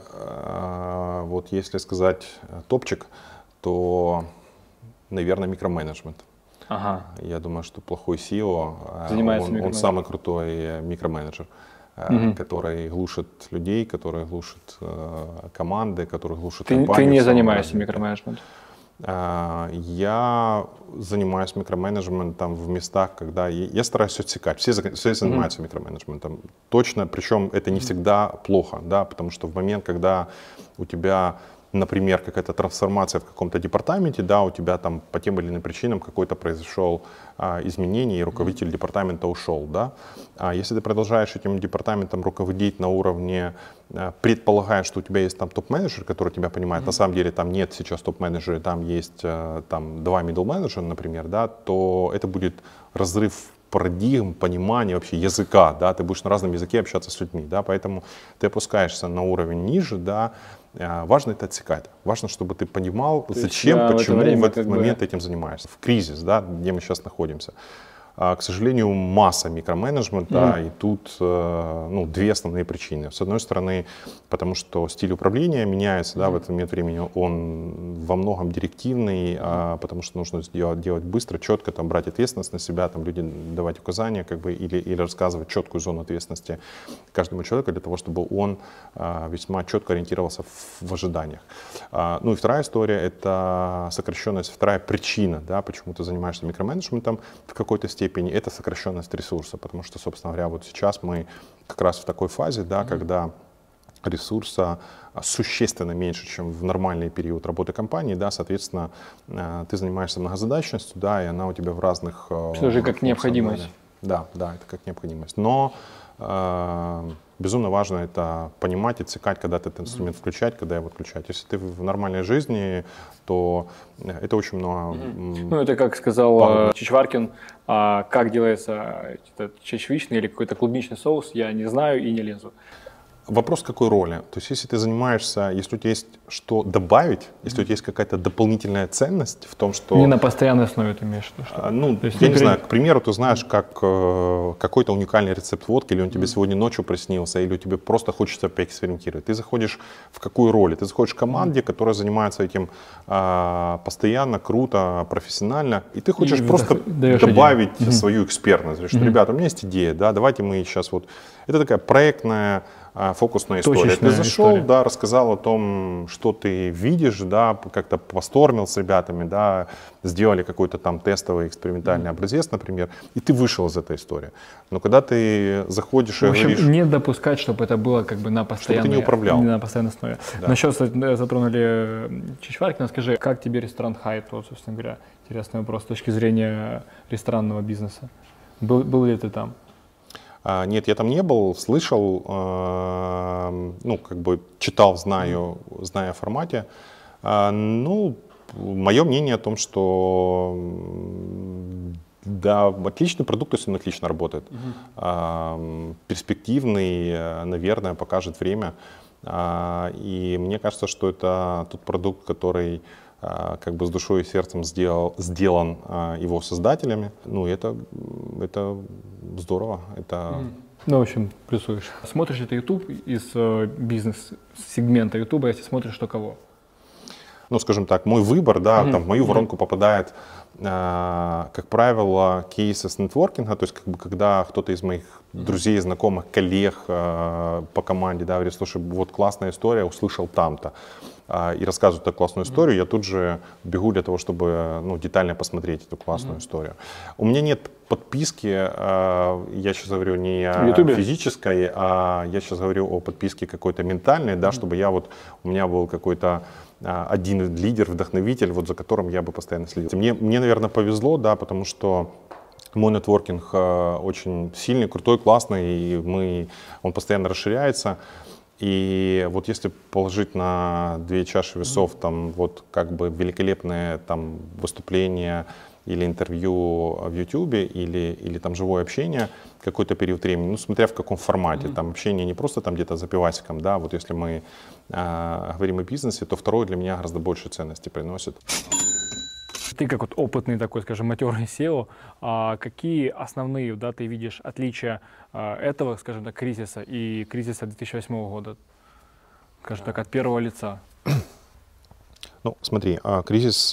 э, вот если сказать топчик, то, наверное, микроменеджмент. Ага. Я думаю, что плохой сео, Занимается он, он самый крутой микроменеджер. Mm-hmm. который глушит людей, который глушит э, команды, который глушит ты, компании. Ты не занимаешься микроменеджментом? Э, я занимаюсь микроменеджментом в местах, когда... Я, я стараюсь отсекать. Все, все занимаются mm-hmm. микроменеджментом. Точно, причем это не всегда плохо, да, потому что в момент, когда у тебя... Например, какая-то трансформация в каком-то департаменте, да, у тебя там по тем или иным причинам какой-то произошел а, изменение, и руководитель mm-hmm. департамента ушел, да. А если ты продолжаешь этим департаментом руководить на уровне, а, предполагая, что у тебя есть там топ-менеджер, который тебя понимает, mm-hmm. на самом деле там нет сейчас топ-менеджера, там есть а, там два middle-менеджера, например, да, то это будет разрыв парадигм, понимания вообще языка, да, ты будешь на разном языке общаться с людьми, да, поэтому ты опускаешься на уровень ниже, да, важно это отсекать, важно, чтобы ты понимал, то зачем, есть, почему в, в этот момент бы... этим занимаешься. В кризис, да, где мы сейчас находимся. К сожалению, масса микроменеджмента, mm. и тут ну, две основные причины. С одной стороны, потому что стиль управления меняется, mm. да, в этот момент времени, он во многом директивный, mm. а, потому что нужно сделать, делать быстро, четко, там, брать ответственность на себя, там, людям давать указания, как бы, или, или рассказывать четкую зону ответственности каждому человеку для того, чтобы он а, весьма четко ориентировался в, в ожиданиях. А, ну и вторая история, это сокращенность, вторая причина, да, почему ты занимаешься микроменеджментом в какой-то степени, это сокращенность ресурса, потому что, собственно говоря, вот сейчас мы как раз в такой фазе, да, mm-hmm. когда ресурса существенно меньше, чем в нормальный период работы компании, да, соответственно, ты занимаешься многозадачностью, да, и она у тебя в разных... Что же как необходимость? да, да, это как необходимость. Но э, безумно важно это понимать, отсекать, когда этот инструмент включать, когда его отключать. Если ты в нормальной жизни, то это очень много... Mm-hmm. Ну, это, как сказал Пар... Чичваркин, а как делается чечевичный или какой-то клубничный соус, я не знаю и не лезу. Вопрос какой роли. То есть если ты занимаешься, если у тебя есть что добавить, если у тебя есть какая-то дополнительная ценность в том, что... Не на постоянной основе ты имеешь в виду, что? Ну, я не, не знаю, к примеру, ты знаешь, как э, какой-то уникальный рецепт водки, или он тебе mm. сегодня ночью приснился, или тебе просто хочется поэкспериментировать. Ты заходишь в какую роль? Ты заходишь в команде, которая занимается этим э, постоянно, круто, профессионально, и ты хочешь и просто добавить идею. свою экспертность. Что, mm-hmm. ребята, у меня есть идея, да, давайте мы сейчас вот... Это такая проектная, фокусная история. Точечная ты зашел, история. да, рассказал о том, что ты видишь, да, как-то постормил с ребятами, да, сделали какой-то там тестовый экспериментальный mm. образец, например, и ты вышел из этой истории. Но когда ты заходишь и в общем, говоришь... не допускать, чтобы это было как бы на постоянной, чтобы ты не управлял. на постоянной основе. Да. Насчет, затронули Чичваркина, скажи, как тебе ресторан Хайт, вот, собственно говоря, интересный вопрос с точки зрения ресторанного бизнеса. Был, был ли ты там? А, нет, я там не был, слышал, э, ну, как бы читал, знаю, зная о формате. А, ну, мое мнение о том, что да, отличный продукт, если он отлично работает. Uh-huh. А, перспективный, наверное, покажет время. А, и мне кажется, что это тот продукт, который как бы с душой и сердцем сделал, сделан а, его создателями. Ну, это, это здорово. Это... Mm. Ну, в общем, плюсуешь. Смотришь ли ты YouTube из э, бизнес-сегмента YouTube, если смотришь, то кого? Ну, скажем так, мой выбор, да, mm-hmm. там в мою воронку mm-hmm. попадает, э, как правило, кейсы с нетворкинга, то есть как бы, когда кто-то из моих mm-hmm. друзей, знакомых, коллег э, по команде, да, говорит, слушай, вот классная история, услышал там-то. И рассказывают эту классную историю, mm-hmm. я тут же бегу для того, чтобы ну, детально посмотреть эту классную mm-hmm. историю. У меня нет подписки, я сейчас говорю не о физической, а я сейчас говорю о подписке какой-то ментальной, да, mm-hmm. чтобы я вот, у меня был какой-то один лидер, вдохновитель, вот за которым я бы постоянно следил. Мне, мне наверное, повезло, да, потому что мой нетворкинг очень сильный, крутой, классный, и мы, он постоянно расширяется. И вот если положить на две чаши весов, там вот как бы великолепное там выступление или интервью в YouTube, или, или там живое общение какой-то период времени, ну смотря в каком формате, mm-hmm. там общение не просто там где-то за пивасиком, да, вот если мы э, говорим о бизнесе, то второе для меня гораздо больше ценности приносит. Ты как вот опытный такой, скажем, матерый сео, а какие основные, да, ты видишь отличия а, этого, скажем так, кризиса и кризиса две тысячи восьмого года, скажем так, от первого лица? Ну, смотри, кризис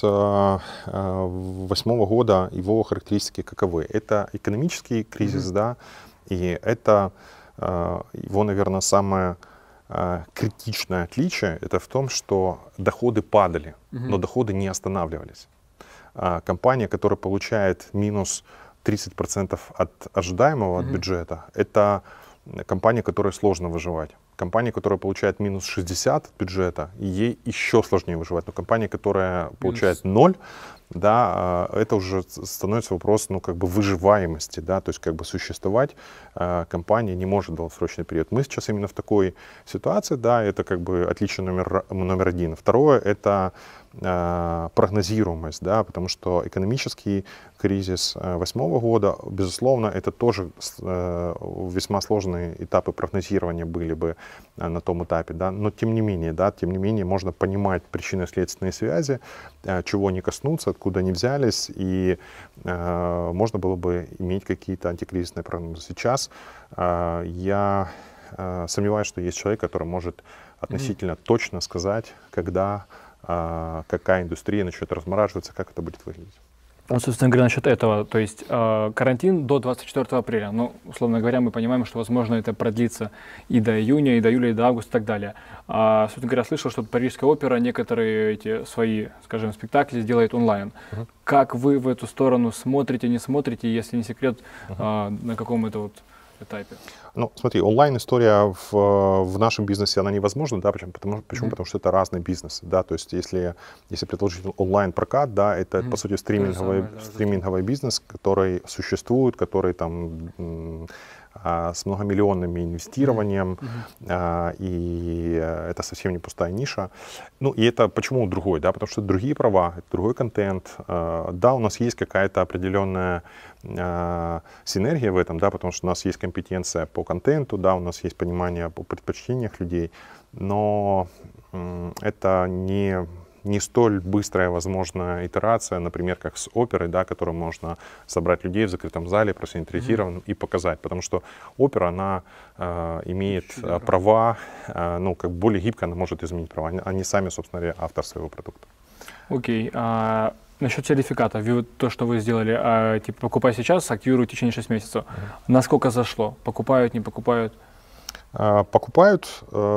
восьмого года, его характеристики каковы? Это экономический кризис, mm-hmm. да, и это его, наверное, самое критичное отличие, это в том, что доходы падали, mm-hmm. но доходы не останавливались. Компания, которая получает минус тридцать процентов от ожидаемого, mm-hmm. от бюджета, это компания, которой сложно выживать. Компания, которая получает минус шестьдесят от бюджета, ей еще сложнее выживать. Но компания, которая получает ноль, да, это уже становится вопрос, ну, как бы выживаемости, да, то есть как бы существовать компания не может в долгосрочный период. Мы сейчас именно в такой ситуации, да, это как бы отличие номер, номер один. Второе, это э, прогнозируемость, да, потому что экономический кризис восьмого года, безусловно, это тоже э, весьма сложные этапы прогнозирования были бы э, на том этапе, да, но тем не менее, да, тем не менее можно понимать причинно-следственные связи, э, чего не коснуться, откуда они взялись, и э, можно было бы иметь какие-то антикризисные прогнозы. Сейчас э, я э, сомневаюсь, что есть человек, который может относительно mm-hmm. точно сказать, когда, э, какая индустрия начнет размораживаться, как это будет выглядеть. Вот, собственно говоря, насчет этого, то есть э, карантин до двадцать четвёртого апреля, ну, условно говоря, мы понимаем, что, возможно, это продлится и до июня, и до июля, и до августа, и так далее. А, собственно говоря, слышал, что Парижская опера некоторые эти свои, скажем, спектакли сделает онлайн. Uh-huh. Как вы в эту сторону смотрите, не смотрите, если не секрет, uh-huh. э, на каком это вот этапе? Ну, смотри, онлайн-история в, в нашем бизнесе, она невозможна, да, почему? Потому, почему? Mm-hmm. Потому что это разные бизнесы, да, то есть если, если предложить онлайн-прокат, да, это, mm-hmm. по сути, стриминговый, самое, да, стриминговый бизнес, который существует, который там а, с многомиллионным инвестированием, mm-hmm. а, и это совсем не пустая ниша. Ну, и это почему другой, да, потому что другие права, это другой контент, а, да, у нас есть какая-то определенная а, синергия в этом, да, потому что у нас есть компетенция по контенту, да, у нас есть понимание по предпочтениях людей, но м, это не, не столь быстрая возможная итерация, например, как с оперой, да, которую можно собрать людей в закрытом зале, просинтезированном mm-hmm. и показать, потому что опера, она э, имеет э, права, э, ну, как более гибко она может изменить права, они сами, собственно говоря, автор своего продукта. Окей. Okay. Uh... Насчет сертификата, то, что вы сделали, а, типа покупай сейчас, активируй в течение шести месяцев. Mm-hmm. Насколько зашло? Покупают, не покупают? А, покупают,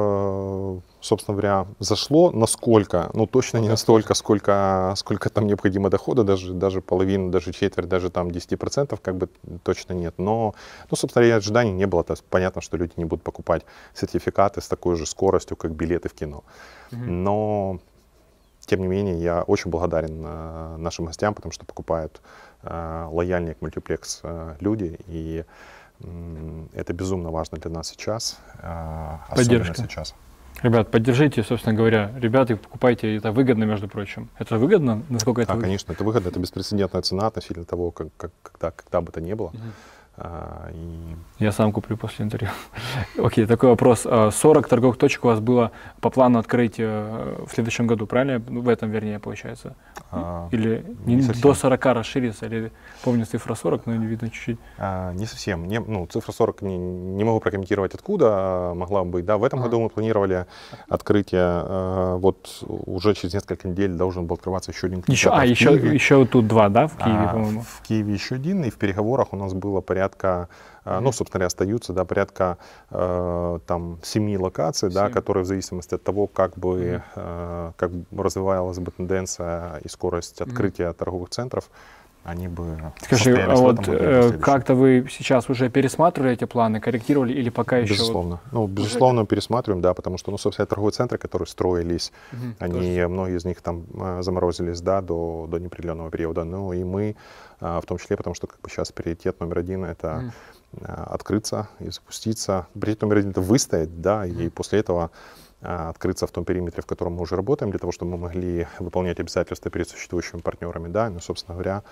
э, собственно говоря, зашло. Насколько? Ну, точно не настолько, сколько, сколько там необходимо дохода, даже, даже половину, даже четверть, даже там десять процентов, как бы точно нет. Но, ну, собственно говоря, ожиданий не было. То есть понятно, что люди не будут покупать сертификаты с такой же скоростью, как билеты в кино. Mm-hmm. Но тем не менее, я очень благодарен э, нашим гостям, потому что покупают э, лояльнее к мультиплекс э, люди, и э, это безумно важно для нас сейчас, э, Поддержка. особенно сейчас. Ребят, поддержите, собственно говоря, ребята, покупайте, это выгодно, между прочим. Это выгодно? Насколько это Да, выгодно? конечно, это выгодно, это беспрецедентная цена относительно того, как, как, когда, когда бы то ни было. Угу. А, и... Я сам куплю после интервью. Окей, такой вопрос. сорок торговых точек у вас было по плану открыть в следующем году, правильно? В этом, вернее, получается. А, или не не до сорока расширится, или помню цифра сорок, но не видно чуть-чуть. А, не совсем. Не, ну, цифра сорок не, не могу прокомментировать, откуда могла быть. Да, в этом а. году мы планировали открытие. А, вот уже через несколько недель должен был открываться еще один кинотеатр. Еще, а, еще, еще тут два, да, в Киеве, а, по-моему? В Киеве еще один, и в переговорах у нас было порядка порядка, mm-hmm. ну, собственно говоря, остаются, да, порядка э, там семи локаций, да, которые в зависимости от того, как бы, mm-hmm. э, как развивалась бы тенденция и скорость открытия mm-hmm. торговых центров, они бы Скажи, а вот э, как-то вы сейчас уже пересматривали эти планы, корректировали или пока еще? Безусловно. Вот... Ну, безусловно, пересматриваем, да, потому что, ну, собственно, торговые центры, которые строились, угу, они, тоже. Многие из них там заморозились, да, до, до неопределенного периода. Ну, и мы, в том числе, потому что как бы сейчас приоритет номер один — это угу. открыться и запуститься. Приоритет номер один — это выстоять, да, угу. и после этого открыться в том периметре, в котором мы уже работаем, для того, чтобы мы могли выполнять обязательства перед существующими партнерами, да, ну, собственно говоря,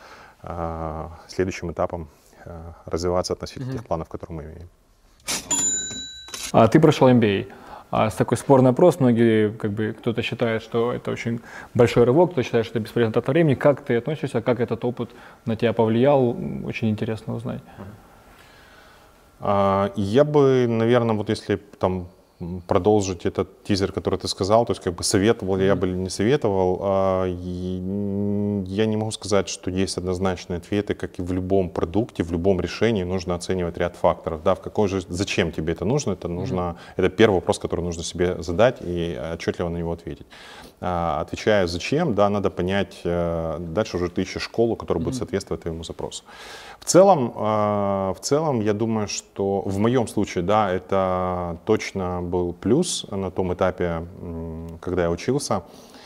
следующим этапом развиваться относительно mm-hmm. тех планов, которые мы имеем. А ты прошел эм би эй. А, с такой спорный опрос, многие, как бы, кто-то считает, что это очень большой рывок, кто-то считает, что это бесполезная трата времени. Как ты относишься, как этот опыт на тебя повлиял? Очень интересно узнать. А, я бы, наверное, вот если там продолжить этот тизер, который ты сказал, то есть как бы советовал ли я бы или не советовал, а, я не могу сказать, что есть однозначные ответы, как и в любом продукте, в любом решении нужно оценивать ряд факторов. Да, в какой же, зачем тебе это нужно? Это нужно, mm-hmm. это первый вопрос, который нужно себе задать и отчетливо на него ответить. А, отвечая зачем, да, надо понять, дальше уже ты ищешь школу, которая mm-hmm. будет соответствовать твоему запросу. В целом, в целом, я думаю, что в моем случае, да, это точно был плюс на том этапе, когда я учился,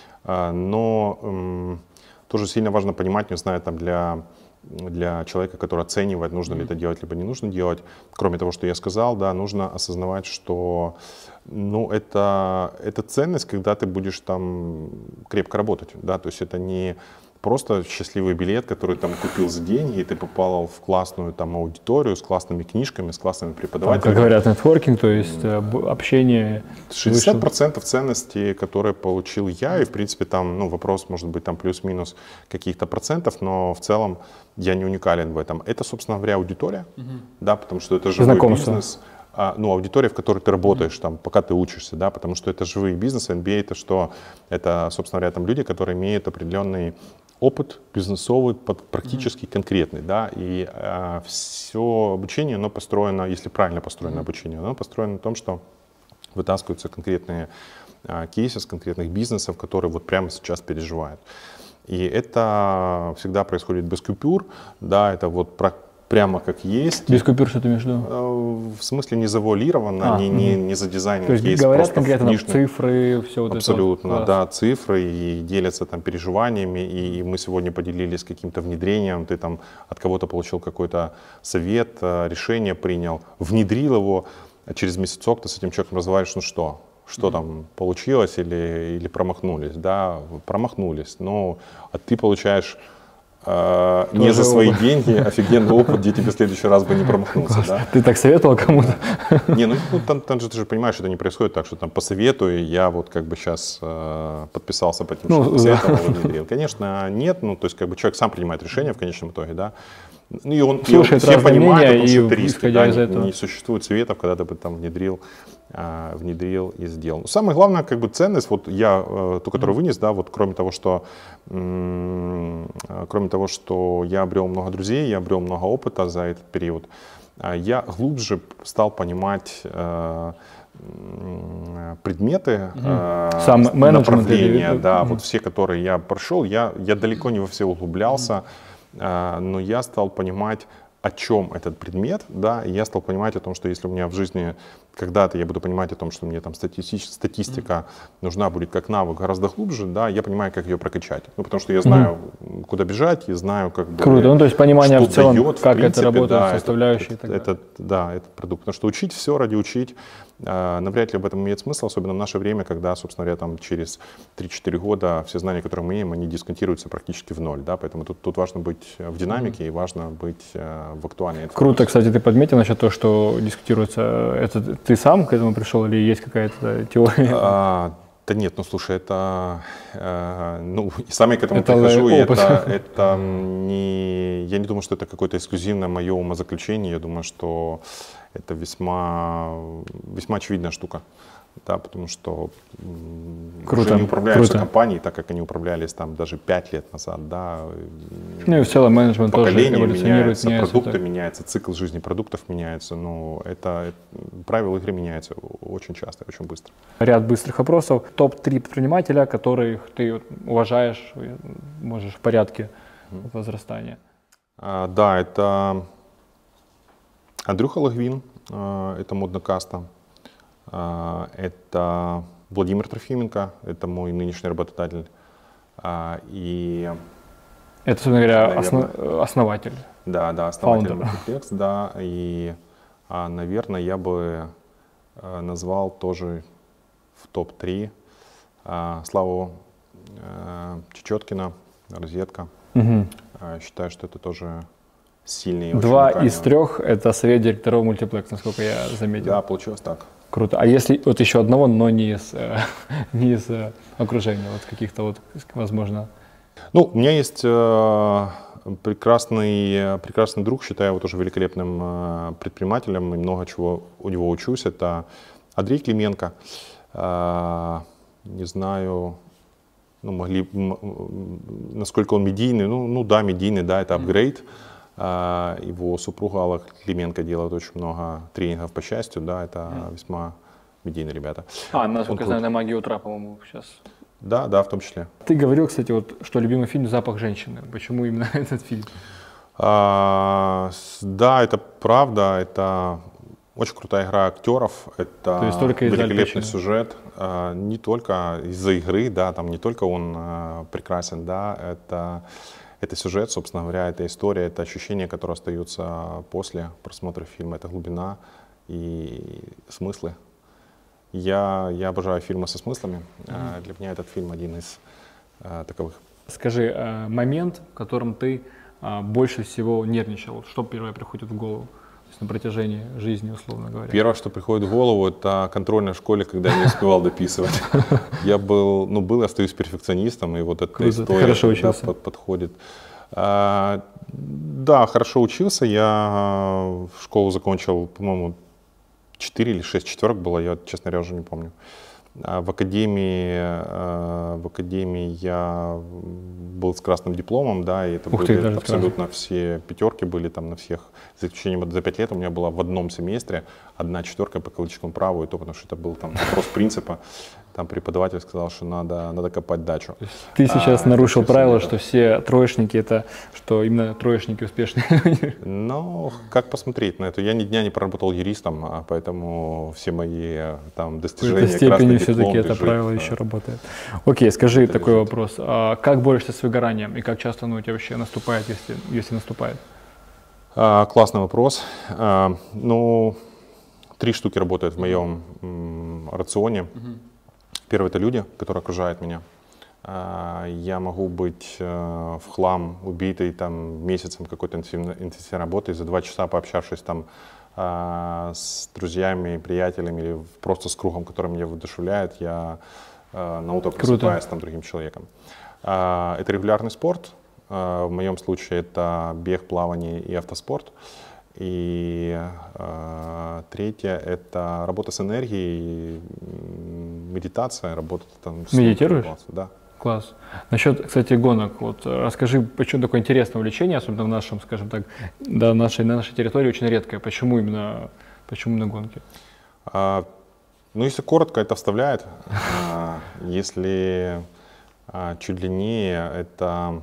но тоже сильно важно понимать, не знаю, там для, для человека, который оценивает, нужно mm-hmm. ли это делать, либо не нужно делать, кроме того, что я сказал, да, нужно осознавать, что ну, это, это ценность, когда ты будешь там крепко работать, да, то есть это не просто счастливый билет, который там купил за деньги, и ты попал в классную там аудиторию с классными книжками, с классными преподавателями. Там, как говорят, нетворкинг, то есть общение. шестьдесят процентов ценностей, которые получил я, и в принципе там, ну, вопрос может быть там плюс-минус каких-то процентов, но в целом я не уникален в этом. Это, собственно говоря, аудитория, угу. да, потому что это живой Знакомство. Бизнес. А, ну, аудитория, в которой ты работаешь, там, пока ты учишься, да, потому что это живые бизнесы. эн би эй это что? Это, собственно говоря, там люди, которые имеют определенный опыт бизнесовый, практически mm-hmm. конкретный, да, и э, все обучение, оно построено, если правильно построено mm-hmm. обучение, оно построено на том, что вытаскиваются конкретные э, кейсы с конкретных бизнесов, которые вот прямо сейчас переживают. И это всегда происходит без купюр, да, это вот про прямо как есть. Без купюр что ты имеешь в виду? В смысле не завуалировано, А, не, угу. не, не задизайнен. То есть есть говорят просто конкретно там, фнишный. цифры, все вот Абсолютно, это вот. да, цифры, и делятся там переживаниями, и мы сегодня поделились каким-то внедрением, ты там от кого-то получил какой-то совет, решение принял, внедрил его, а через месяцок ты с этим человеком разговариваешь, ну что? Что mm-hmm. там получилось или, или промахнулись, да, промахнулись, но а ты получаешь э, не за свои опыт. деньги офигенный опыт, где тебе в следующий раз бы не промахнулся, да. Ты так советовал кому-то? Не, ну, ну там, там же ты же понимаешь, что это не происходит так, что там посоветую, я вот как бы сейчас э, подписался по тем, ну, что посоветовал, да. внедрил. Конечно, нет, ну то есть как бы человек сам принимает решение в конечном итоге, да. И он, и он все понимают, потому что это риски, да, не, не существует советов, когда ты бы там внедрил, а, внедрил и сделал. Но самое главное, как бы ценность, вот я э, ту, которую вынес, да, вот кроме того, что м- кроме того, что я обрел много друзей, я обрел много опыта за этот период, э, я глубже стал понимать э, предметы, э, Сам направления, или... да, mm-hmm. вот все, которые я прошел, я, я далеко не во все углублялся. Mm-hmm. Но я стал понимать, о чем этот предмет, да, и я стал понимать о том, что если у меня в жизни когда-то я буду понимать о том, что мне там стати- статистика mm-hmm. нужна будет как навык гораздо глубже, да, я понимаю, как ее прокачать. Ну, потому что я знаю, mm-hmm. куда бежать, и знаю, как бы, круто, ну, то есть понимание что в целом, дает, как в принципе, это работает, да, составляющие. Это, это, это, да, этот продукт. Потому что учить все ради учить, э, навряд ли об этом имеет смысл, особенно в наше время, когда, собственно говоря, там через три-четыре года все знания, которые мы имеем, они дисконтируются практически в ноль, да, поэтому тут, тут важно быть в динамике mm-hmm. и важно быть э, в актуальной информации. Круто, кстати, ты подметил насчет того, что дискутируется. Это ты сам к этому пришел или есть какая-то теория? А, да нет, ну слушай, это, э, ну, сам я к этому это прихожу, и опыт. это, это не, я не думаю, что это какое-то эксклюзивное мое умозаключение, я думаю, что это весьма, весьма очевидная штука. Да, потому что круто, уже не управляются круто. компании так, как они управлялись там даже пять лет назад. Да. Ну и в целом менеджмент тоже эволюционирует, меняется, меняется. Продукты так. меняются, цикл жизни продуктов меняется. Но это, это, правила игры меняются очень часто, очень быстро. Ряд быстрых вопросов. топ три предпринимателя, которых ты уважаешь, можешь в порядке mm-hmm. возрастания. А, да, это Андрюха Логвин, это моднокаста. Это Владимир Трофименко, это мой нынешний работодатель. И это, собственно говоря, основ... основатель. Да, да, основатель Multiplex, да. И, наверное, я бы назвал тоже в топ три Славу Чечеткина, Розетка. Угу. Считаю, что это тоже сильный. Два из трех — это совет директоров Multiplex, насколько я заметил. Да, получилось так. Круто. А если вот еще одного, но не из, не из окружения, вот каких-то вот, возможно? Ну, у меня есть э, прекрасный, прекрасный друг, считаю его тоже великолепным э, предпринимателем, и много чего у него учусь. Это Андрей Клименко. Э, не знаю, ну, могли, м, насколько он медийный. Ну, ну да, медийный, да, это апгрейд. Его супруга Алла Клименко делает очень много тренингов по счастью, да, это mm. весьма медийные ребята. А, насколько я знаю, на «Магии утра», по-моему, сейчас. Да, да, в том числе. Ты говорил, кстати, вот, что любимый фильм «Запах женщины». Почему именно этот фильм? А, да, это правда, это очень крутая игра актеров, это То есть только великолепный сюжет, а, не только из-за игры, да, там не только он а, прекрасен, да, это Это сюжет, собственно говоря, это история, это ощущения, которые остаются после просмотра фильма, это глубина и смыслы. Я, я обожаю фильмы со смыслами. Mm-hmm. Для меня этот фильм один из а, таковых. Скажи, а, момент, в котором ты а, больше всего нервничал, что первое приходит в голову? То есть на протяжении жизни, условно говоря. Первое, что приходит в голову, это контрольная в школе, когда я не успевал дописывать. Я был, ну, был и остаюсь перфекционистом, и вот эта история подходит. А, да, хорошо учился. Я школу закончил, по-моему, четыре или шесть четверок было, я, честно говоря, уже не помню. А в академии, а, в академии я был с красным дипломом, да, и это Ух были ты, абсолютно все пятерки были там на всех, за исключением за пять лет у меня была в одном семестре одна четверка по экологическому праву, и то потому что это был там вопрос принципа. там преподаватель сказал, что надо, надо копать дачу. Ты сейчас а, нарушил правило, что все троечники это, что именно троечники успешные. Ну, как посмотреть на это? Я ни дня не проработал юристом, а поэтому все мои там достижения, в этой степени все-таки это лежит, правило да. еще работает. Окей, скажи Это такой лежит. вопрос. А как борешься с выгоранием и как часто оно у тебя вообще наступает, если, если наступает? А, классный вопрос. А, ну, три штуки работают в моем м, рационе. Угу. Первое — это люди, которые окружают меня. А, я могу быть а, в хлам, убитый там месяцем какой-то интенсивной, интенсивной работы, и за два часа пообщавшись там а, с друзьями, приятелями или просто с кругом, который меня воодушевляет, я а, на утро просыпаюсь там другим человеком. А, это регулярный спорт. В моем случае это бег, плавание и автоспорт. И э, третье — это работа с энергией, медитация, работа там с... Медитируешь? Да. Класс. Насчет, кстати, гонок. Вот расскажи, почему такое интересное увлечение, особенно в нашем, скажем так, да, нашей, на нашей территории очень редкое. Почему именно, почему именно гонки? А, ну, если коротко, это вставляет. А, если а, чуть длиннее, это...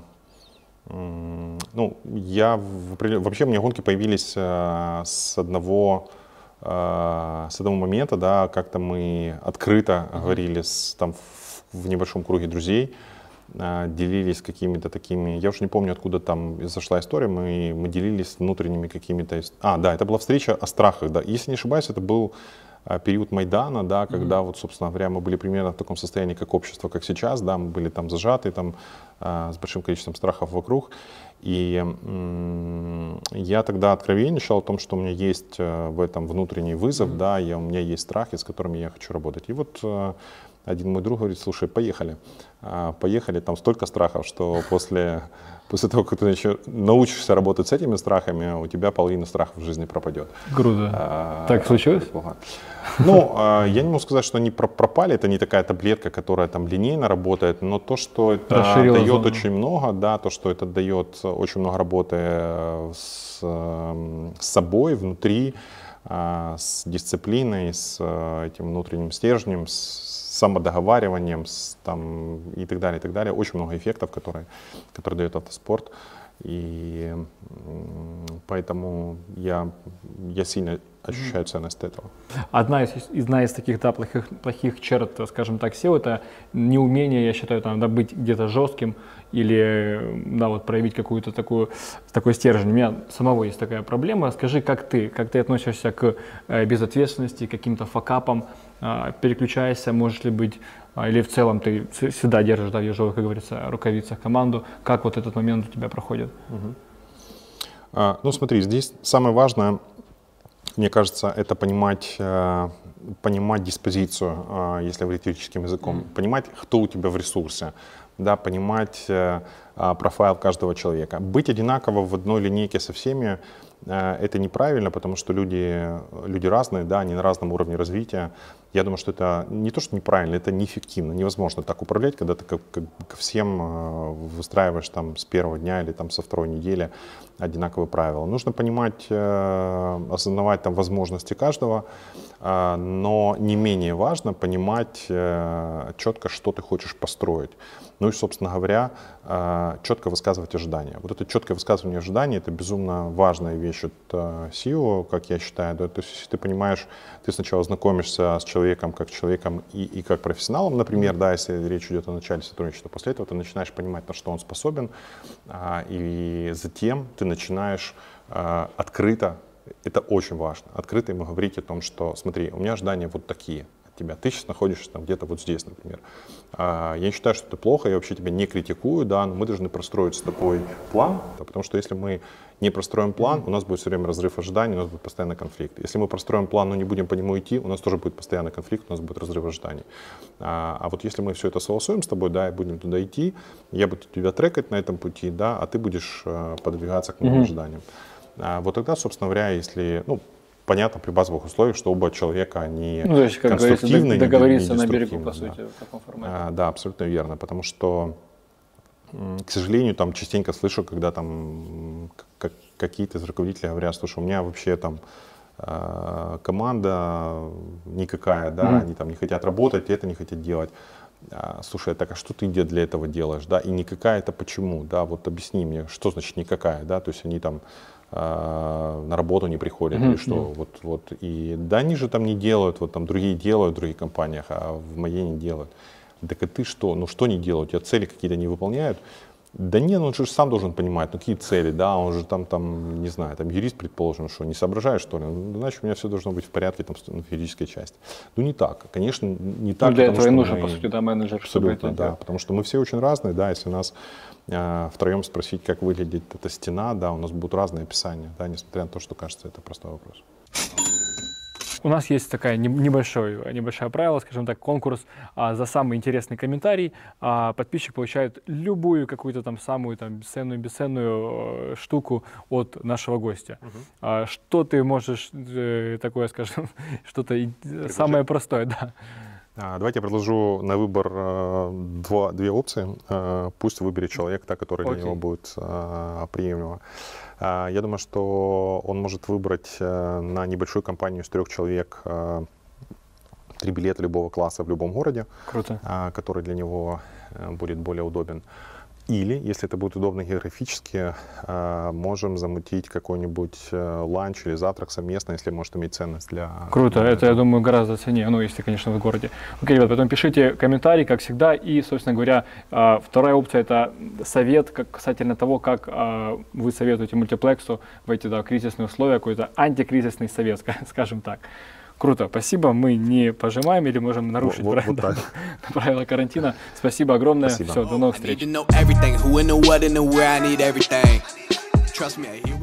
Ну, я вообще у меня гонки появились э, с одного э, с одного момента, да, как-то мы открыто uh-huh. говорили с, там в, в небольшом круге друзей, э, делились какими-то такими, я уже не помню, откуда там зашла история, мы мы делились внутренними какими-то, а, да, это была встреча о страхах, да, если не ошибаюсь, это был период Майдана, да, когда mm-hmm. вот, собственно говоря, мы были примерно в таком состоянии, как общество, как сейчас, да, мы были там зажаты, там, э, с большим количеством страхов вокруг, и м- я тогда откровенничал о том, что у меня есть э, в этом внутренний вызов, mm-hmm. да, я, у меня есть страхи, с которыми я хочу работать. И вот э, один мой друг говорит: слушай, поехали, э, поехали, там столько страхов, что после... После того, как ты научишься работать с этими страхами, у тебя половина страхов в жизни пропадет. Круто. А, так случилось? Ну, я не могу сказать, что они пропали. Это не такая таблетка, которая там линейно работает, но то, что это Расширила дает зону. Очень много, да, то, что это дает очень много работы с, с собой внутри, с дисциплиной, с этим внутренним стержнем, с самодоговариванием с, там, и так далее, и так далее. Очень много эффектов, которые, которые дает автоспорт. И поэтому я, я сильно ощущаю ценность этого. Одна из, одна из таких, да, плохих, плохих черт, скажем так, сил — это неумение, я считаю, там, да, быть где-то жестким или, да, вот, проявить какую-то такую, такой стержень. У меня самого есть такая проблема. Скажи, как ты, как ты относишься к э, безответственности, к каким-то факапам, э, переключаешься, можешь ли быть, э, или в целом ты всегда держишь, да, в ежовых, как говорится, рукавицах команду. Как вот этот момент у тебя проходит? Угу. А, ну, смотри, здесь самое важное, мне кажется, это понимать, э, понимать диспозицию, э, если говорить юридическим языком, mm-hmm. понимать, кто у тебя в ресурсе, да, понимать э, э, профайл каждого человека. Быть одинаково в одной линейке со всеми э, это неправильно, потому что люди, люди разные, да, они на разном уровне развития. Я думаю, что это не то, что неправильно, это неэффективно. Невозможно так управлять, когда ты ко, ко, ко всем э, выстраиваешь там с первого дня или там со второй недели одинаковые правила. Нужно понимать, э, осознавать там возможности каждого, э, но не менее важно понимать э, четко, что ты хочешь построить. Ну и, собственно говоря, э, четко высказывать ожидания. Вот это четкое высказывание ожиданий — это безумно важная вещь от э, сео, как я считаю. Да? То есть, если ты понимаешь, ты сначала знакомишься с человеком как человеком и, и как профессионалом, например, да, если речь идет о начале сотрудничества, после этого ты начинаешь понимать, на что он способен, э, и затем ты начинаешь э, открыто, это очень важно, открыто ему говорить о том, что смотри, у меня ожидания вот такие от тебя, ты сейчас находишься там где-то вот здесь, например. А, я не считаю, что это плохо, я вообще тебя не критикую, да, но мы должны простроить с тобой план, да, потому что если мы не простроим план, у нас будет все время разрыв ожиданий, у нас будет постоянно конфликт. Если мы простроим план, но не будем по нему идти, у нас тоже будет постоянно конфликт, у нас будет разрыв ожиданий. А, а вот если мы все это согласуем с тобой, да, и будем туда идти, я буду тебя трекать на этом пути, да, а ты будешь а, подвигаться к моим mm-hmm. ожиданиям. А, вот тогда, собственно говоря, если, ну, понятно, при базовых условиях, что оба человека, они ну, есть, как конструктивны, договориться на берегу, по сути, да. В таком формате. А, да, абсолютно верно, потому что, к сожалению, там частенько слышу, когда там какие-то из руководителей говорят: слушай, у меня вообще там э, команда никакая, да, Mm-hmm. они там не хотят работать, это не хотят делать. А, слушай, так а что ты для этого делаешь, да, и никакая это почему, да, вот объясни мне, что значит никакая, да, то есть они там э, на работу не приходят mm-hmm. или что, mm-hmm. вот, вот, и да, они же там не делают, вот там другие делают в других компаниях, а в моей не делают. Так а ты что, ну что не делают, у тебя цели какие-то не выполняют? Да нет, он же сам должен понимать, ну какие цели, да, он же там, там, не знаю, там юрист, предположим, что не соображаешь, что ли, ну, значит, у меня все должно быть в порядке, там, ну, юридической части. Ну не так, конечно, не так. Ну, для этого и нужен, мы... по сути, да, менеджер. Абсолютно, да, потому что мы все очень разные, да, если нас э, втроем спросить, как выглядит эта стена, да, у нас будут разные описания, да, несмотря на то, что кажется, это простой вопрос. У нас есть такая небольшое, небольшое правило, скажем так, конкурс а, за самый интересный комментарий. А, подписчик получает любую какую-то там самую там ценную, бесценную э, штуку от нашего гостя. Uh-huh. а, что ты можешь э, такое, скажем, что-то самое простое, да? А, давайте я предложу на выбор э, два, две опции. Э, пусть выберет человек, та, которая okay. для него будет э, приемлема. Я думаю, что он может выбрать на небольшую компанию из трех человек три билета любого класса в любом городе, Круто. Который для него будет более удобен. Или, если это будет удобно географически, можем замутить какой-нибудь ланч или завтрак совместно, если может иметь ценность для... Круто, это, я думаю, гораздо ценнее, ну, если, конечно, в городе. Окей, ребят, потом пишите комментарии, как всегда, и, собственно говоря, вторая опция — это совет как касательно того, как вы советуете мультиплексу в эти, да, кризисные условия, какой-то антикризисный совет, скажем так. Круто, спасибо. Мы не пожимаем или можем нарушить вот, правила, вот да, правила карантина. Спасибо огромное. Спасибо. Все, до новых встреч.